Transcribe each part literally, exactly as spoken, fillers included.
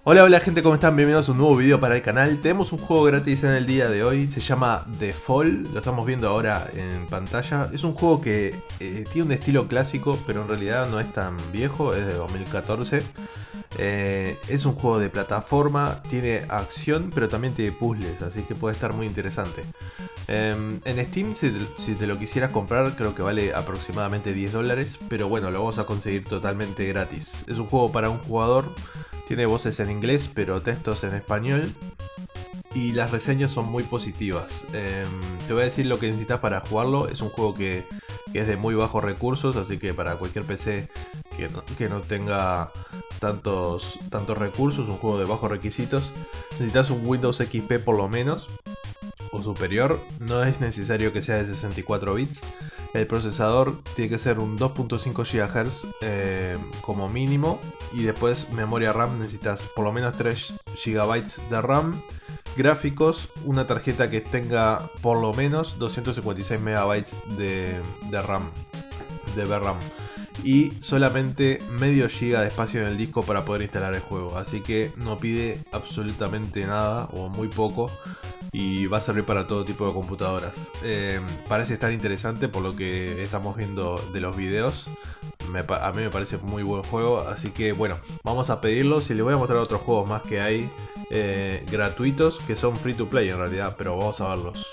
Hola, hola gente, ¿cómo están? Bienvenidos a un nuevo video para el canal. Tenemos un juego gratis en el día de hoy, se llama The Fall, lo estamos viendo ahora en pantalla. Es un juego que eh, tiene un estilo clásico, pero en realidad no es tan viejo, es de dos mil catorce. Eh, es un juego de plataforma, tiene acción, pero también tiene puzzles, así que puede estar muy interesante. Eh, en Steam, si te, si te lo quisieras comprar, creo que vale aproximadamente diez dólares, pero bueno, lo vamos a conseguir totalmente gratis. Es un juego para un jugador. Tiene voces en inglés, pero textos en español. Y las reseñas son muy positivas. Eh, te voy a decir lo que necesitas para jugarlo. Es un juego que, que es de muy bajos recursos, así que para cualquier P C que no, que no tenga tantos, tantos recursos, un juego de bajos requisitos, necesitas un Windows X P por lo menos, o superior. No es necesario que sea de sesenta y cuatro bits. El procesador tiene que ser un dos punto cinco gigahertz eh, como mínimo. Y después memoria RAM, necesitas por lo menos tres gigabytes de RAM. Gráficos, una tarjeta que tenga por lo menos doscientos cincuenta y seis megabytes de, de RAM, de V RAM. Y solamente medio giga de espacio en el disco para poder instalar el juego. Así que no pide absolutamente nada o muy poco. Y va a servir para todo tipo de computadoras. Eh, parece estar interesante por lo que estamos viendo de los videos. Me, a mí me parece muy buen juego. Así que bueno, vamos a pedirlos. Y les voy a mostrar otros juegos más que hay eh, gratuitos, que son free to play en realidad, pero vamos a verlos.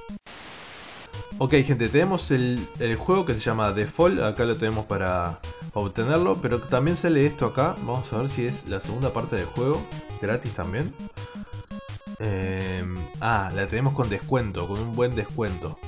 Ok gente, tenemos el, el juego que se llama The Fall. Acá lo tenemos para obtenerlo, pero también sale esto acá. Vamos a ver si es la segunda parte del juego, gratis también. Eh, ah, la tenemos con descuento, con un buen descuento.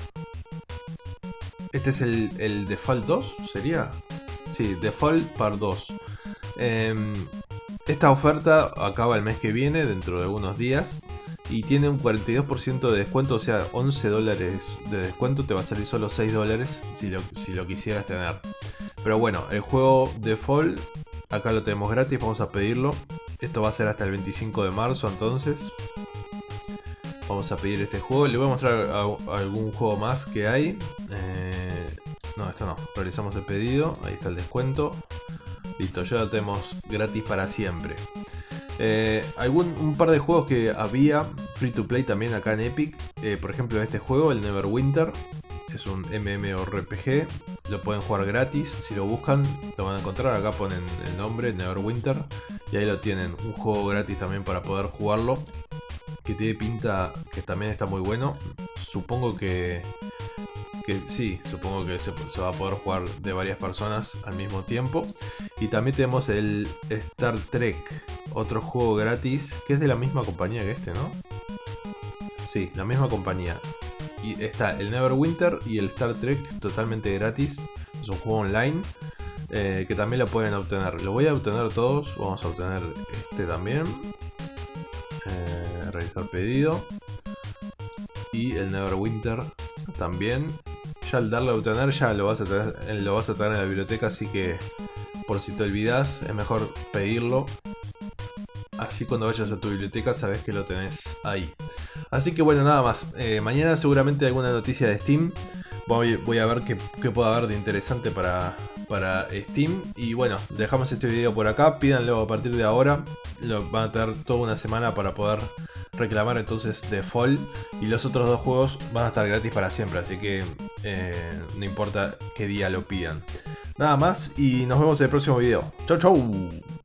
Este es el, el The Fall dos, ¿sería? Sí, The Fall Part dos. Eh, esta oferta acaba el mes que viene, dentro de unos días. Y tiene un cuarenta y dos por ciento de descuento, o sea, once dólares de descuento. Te va a salir solo seis dólares si lo, si lo quisieras tener. Pero bueno, el juego The Fall, acá lo tenemos gratis, vamos a pedirlo. Esto va a ser hasta el veinticinco de marzo, entonces vamos a pedir este juego. Le voy a mostrar a, a algún juego más que hay. Eh, no, esto no. Realizamos el pedido. Ahí está el descuento. Listo, ya lo tenemos gratis para siempre. Eh, algún, un par de juegos que había free to play también acá en Epic. Eh, por ejemplo, este juego, el Neverwinter. Es un MMORPG. Lo pueden jugar gratis. Si lo buscan, lo van a encontrar. Acá ponen el nombre, Neverwinter. Y ahí lo tienen. Un juego gratis también para poder jugarlo. Que tiene pinta que también está muy bueno. Supongo que... que sí, supongo que se, se va a poder jugar de varias personas al mismo tiempo. Y también tenemos el Star Trek. Otro juego gratis. Que es de la misma compañía que este, ¿no? Sí, la misma compañía. Y está el Neverwinter y el Star Trek totalmente gratis. Es un juego online. Eh, que también lo pueden obtener. Lo voy a obtener todos. Vamos a obtener este también. Eh, realizar pedido. Y el Neverwinter también. Ya al darle a obtener ya lo vas a tener, lo vas a tener en la biblioteca. Así que por si te olvidas es mejor pedirlo. Así cuando vayas a tu biblioteca sabes que lo tenés ahí. Así que bueno, nada más. Eh, mañana seguramente alguna noticia de Steam. Voy, voy a ver qué, qué puede haber de interesante para, para Steam. Y bueno, dejamos este video por acá. Pídanlo a partir de ahora. Lo, van a tener toda una semana para poder reclamar entonces The Fall. Y los otros dos juegos van a estar gratis para siempre. Así que eh, no importa qué día lo pidan. Nada más y nos vemos en el próximo video. Chau chau.